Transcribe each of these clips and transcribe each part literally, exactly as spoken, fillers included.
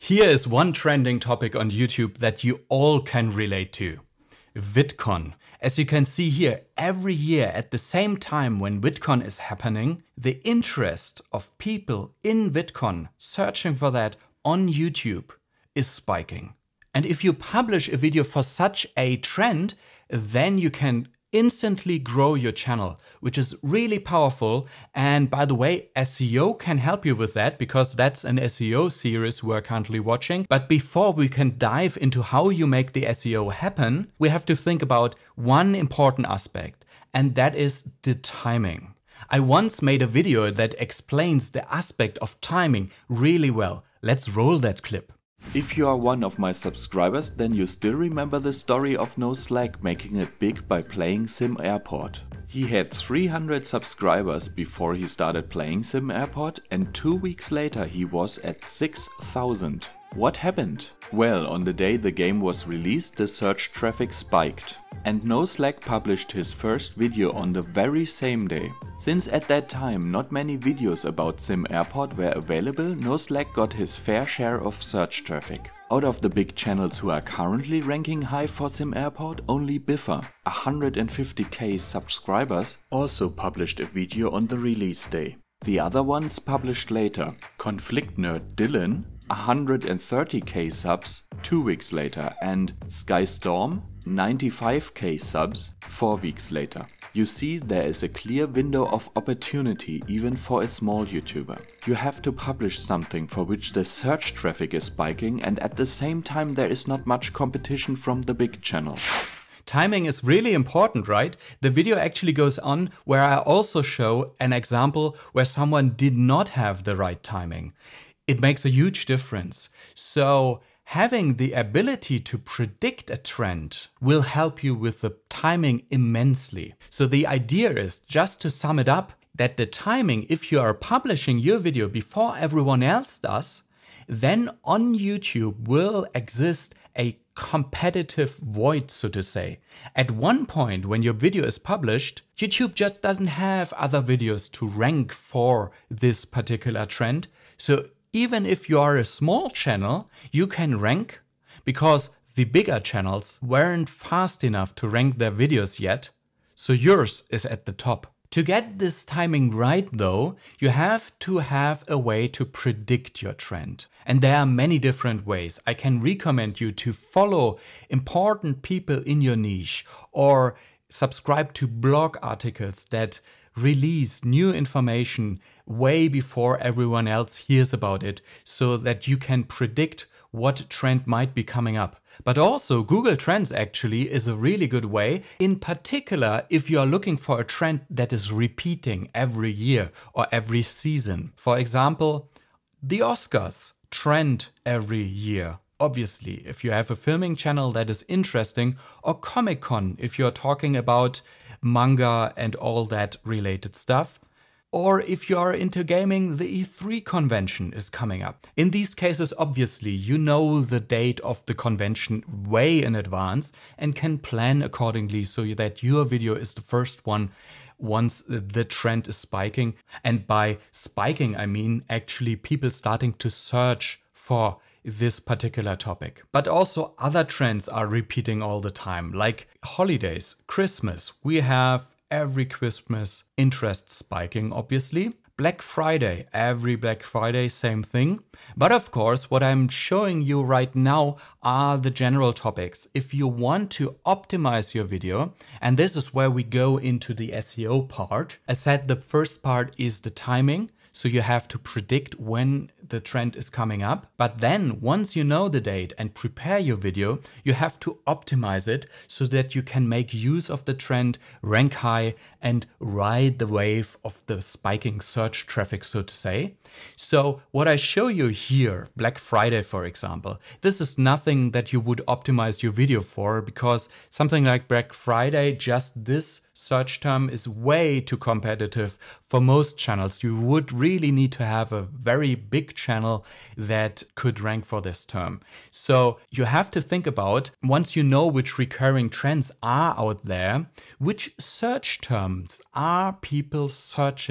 Here is one trending topic on YouTube that you all can relate to. VidCon. As you can see here, every year at the same time when VidCon is happening, the interest of people in VidCon searching for that on YouTube is spiking. And if you publish a video for such a trend, then you can instantly grow your channel, which is really powerful. And by the way, S E O can help you with that because that's an S E O series we're currently watching. But before we can dive into how you make the S E O happen, we have to think about one important aspect, and that is the timing. I once made a video that explains the aspect of timing really well. Let's roll that clip. If you are one of my subscribers, then you still remember the story of No Slack making it big by playing Sim Airport. He had three hundred subscribers before he started playing Sim Airport, and two weeks later he was at six thousand. What happened? Well, on the day the game was released, the search traffic spiked. And No Slack published his first video on the very same day. Since at that time not many videos about Sim Airport were available, No Slack got his fair share of search traffic. Out of the big channels who are currently ranking high for Sim Airport, only Biffa, one hundred fifty K subscribers, also published a video on the release day. The other ones published later. Conflict Nerd Dylan, one hundred thirty K subs, two weeks later, and Skystorm, ninety-five K subs, four weeks later. You see, there is a clear window of opportunity even for a small YouTuber. You have to publish something for which the search traffic is spiking, and at the same time there is not much competition from the big channels. Timing is really important, right? The video actually goes on where I also show an example where someone did not have the right timing. It makes a huge difference. So having the ability to predict a trend will help you with the timing immensely. So the idea is, just to sum it up, that the timing, if you are publishing your video before everyone else does, then on YouTube will exist a competitive void, so to say. At one point when your video is published, YouTube just doesn't have other videos to rank for this particular trend. So even if you are a small channel, you can rank because the bigger channels weren't fast enough to rank their videos yet. So yours is at the top. To get this timing right though, you have to have a way to predict your trend. And there are many different ways. I can recommend you to follow important people in your niche or subscribe to blog articles that release new information way before everyone else hears about it so that you can predict what trend might be coming up. But also Google Trends actually is a really good way, in particular if you are looking for a trend that is repeating every year or every season. For example, the Oscars trend every year. Obviously, if you have a filming channel that is interesting, or Comic-Con if you're talking about manga and all that related stuff. Or if you are into gaming, the E three convention is coming up. In these cases, obviously, you know the date of the convention way in advance and can plan accordingly so that your video is the first one once the trend is spiking. And by spiking, I mean actually people starting to search for this particular topic. But also other trends are repeating all the time, like holidays, Christmas. We have every Christmas interest spiking, obviously. Black Friday, every Black Friday, same thing. But of course, what I'm showing you right now are the general topics. If you want to optimize your video, and this is where we go into the S E O part. I said the first part is the timing. So you have to predict when the trend is coming up. But then once you know the date and prepare your video, you have to optimize it so that you can make use of the trend, rank high, and ride the wave of the spiking search traffic, so to say. So what I show you here, Black Friday, for example, this is nothing that you would optimize your video for, because something like Black Friday, just this search term is way too competitive for most channels. You would really need to have a very big channel that could rank for this term. So you have to think about, once you know which recurring trends are out there, which search terms are people searching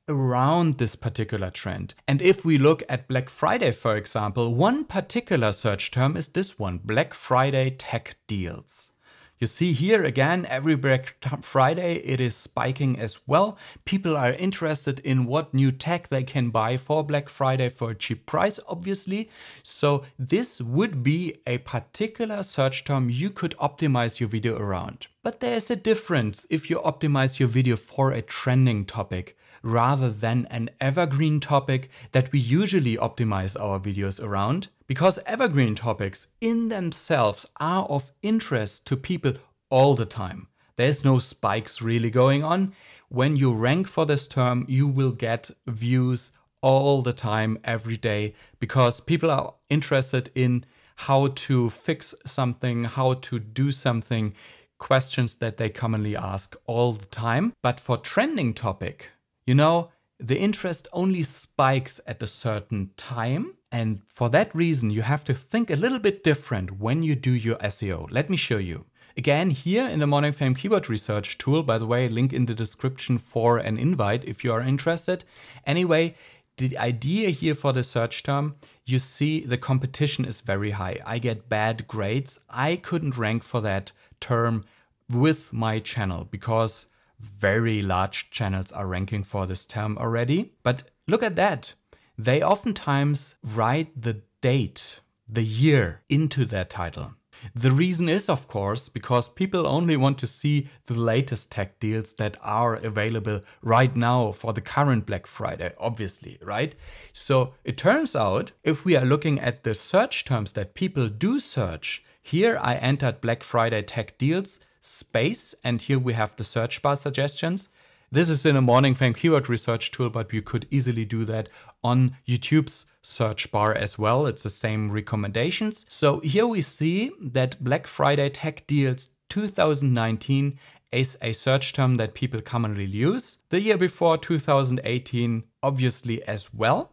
around this particular trend. And if we look at Black Friday, for example, one particular search term is this one, Black Friday tech deals. You see here again, every Black Friday it is spiking as well. People are interested in what new tech they can buy for Black Friday for a cheap price, obviously. So this would be a particular search term you could optimize your video around. But there's a difference if you optimize your video for a trending topic rather than an evergreen topic that we usually optimize our videos around. Because evergreen topics in themselves are of interest to people all the time. There's no spikes really going on. When you rank for this term, you will get views all the time, every day, because people are interested in how to fix something, how to do something, questions that they commonly ask all the time. But for trending topic, you know, the interest only spikes at a certain time. And for that reason, you have to think a little bit different when you do your S E O. Let me show you. Again, here in the Morningfame keyword research tool, by the way, link in the description for an invite if you are interested. Anyway, the idea here for the search term, you see the competition is very high. I get bad grades. I couldn't rank for that term with my channel because very large channels are ranking for this term already. But look at that. They oftentimes write the date, the year into their title. The reason is, of course, because people only want to see the latest tech deals that are available right now for the current Black Friday, obviously, right? So it turns out, if we are looking at the search terms that people do search, here I entered Black Friday tech deals, space, and here we have the search bar suggestions. This is in a Morningfame keyword research tool, but you could easily do that on YouTube's search bar as well. It's the same recommendations. So here we see that Black Friday tech deals two thousand nineteen is a search term that people commonly use. The year before, two thousand eighteen, obviously as well.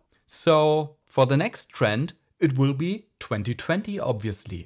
So for the next trend, it will be twenty twenty, obviously.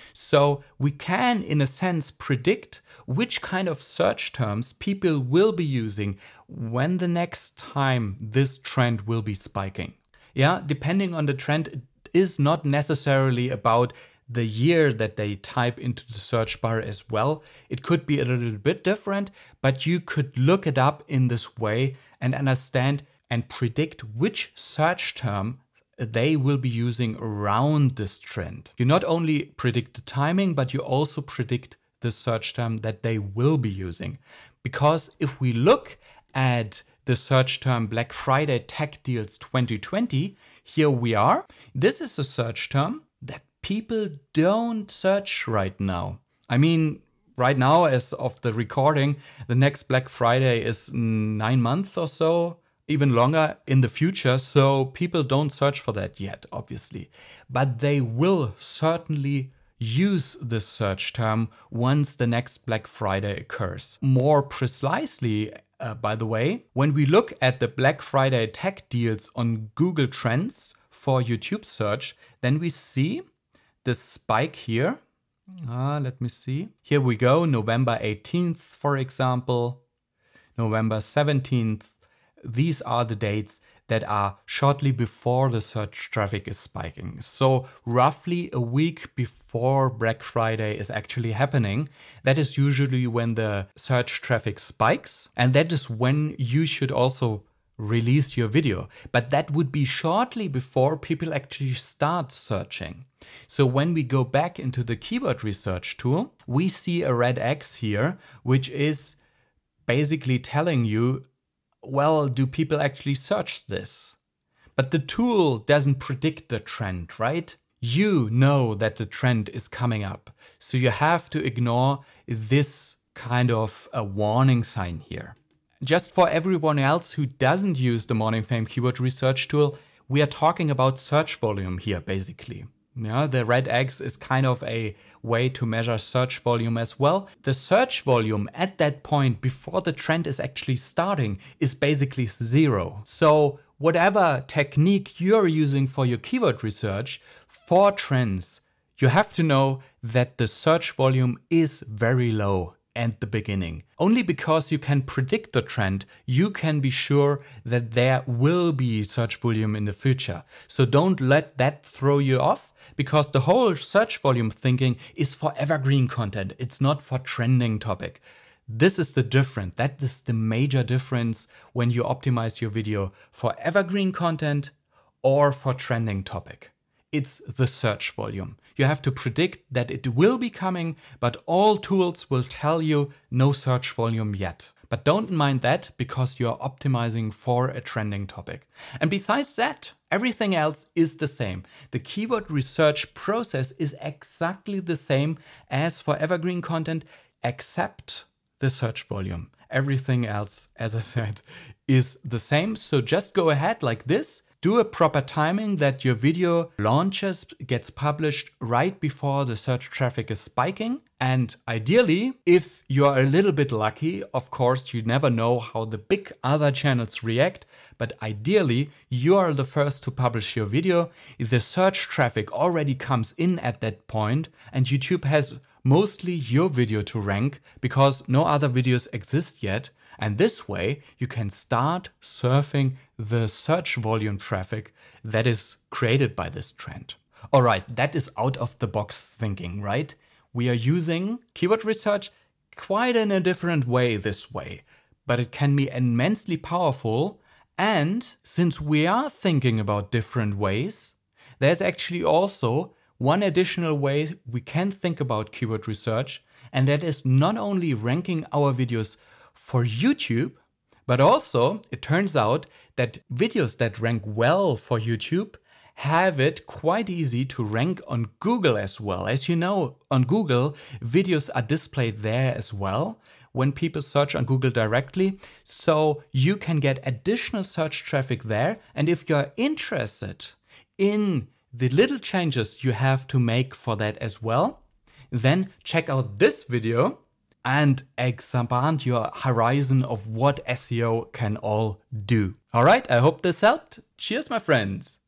So we can, in a sense, predict which kind of search terms people will be using when the next time this trend will be spiking. Yeah, depending on the trend, it is not necessarily about the year that they type into the search bar as well. It could be a little bit different, but you could look it up in this way and understand and predict which search term they will be using around this trend. You not only predict the timing, but you also predict the search term that they will be using. Because if we look at the search term Black Friday tech deals twenty twenty, here we are. This is a search term that people don't search right now. I mean, right now, as of the recording, the next Black Friday is nine months or so, even longer in the future, so people don't search for that yet, obviously. But they will certainly use this search term once the next Black Friday occurs. More precisely, uh, by the way, when we look at the Black Friday tech deals on Google Trends for YouTube search, then we see the spike here. Ah, let me see. Here we go, November eighteenth, for example, November seventeenth. These are the dates that are shortly before the search traffic is spiking. So roughly a week before Black Friday is actually happening. That is usually when the search traffic spikes. And that is when you should also release your video. But that would be shortly before people actually start searching. So when we go back into the keyword research tool, we see a red X here, which is basically telling you, well, do people actually search this? But the tool doesn't predict the trend, right? You know that the trend is coming up. So you have to ignore this kind of a warning sign here. Just for everyone else who doesn't use the Morningfame keyword research tool, we are talking about search volume here, basically. Yeah, the red X is kind of a way to measure search volume as well. The search volume at that point before the trend is actually starting is basically zero. So whatever technique you're using for your keyword research for trends, you have to know that the search volume is very low and the beginning. Only because you can predict the trend, you can be sure that there will be search volume in the future. So don't let that throw you off, because the whole search volume thinking is for evergreen content. It's not for trending topic. This is the difference. That is the major difference when you optimize your video for evergreen content or for trending topic. It's the search volume. You have to predict that it will be coming, but all tools will tell you no search volume yet. But don't mind that, because you're optimizing for a trending topic. And besides that, everything else is the same. The keyword research process is exactly the same as for evergreen content, except the search volume. Everything else, as I said, is the same. So just go ahead like this. Do a proper timing that your video launches, gets published right before the search traffic is spiking. And ideally, if you are a little bit lucky, of course, you never know how the big other channels react, but ideally, you are the first to publish your video. The search traffic already comes in at that point, and YouTube has mostly your video to rank because no other videos exist yet. And this way you can start surfing the search volume traffic that is created by this trend. All right, that is out of the box thinking, right? We are using keyword research quite in a different way this way, but it can be immensely powerful. And since we are thinking about different ways, there's actually also one additional way we can think about keyword research, and that is not only ranking our videos for YouTube, but also it turns out that videos that rank well for YouTube have it quite easy to rank on Google as well. As you know, on Google, videos are displayed there as well when people search on Google directly. So you can get additional search traffic there. And if you're interested in the little changes you have to make for that as well, then check out this video and expand your horizon of what S E O can all do. All right, I hope this helped. Cheers, my friends.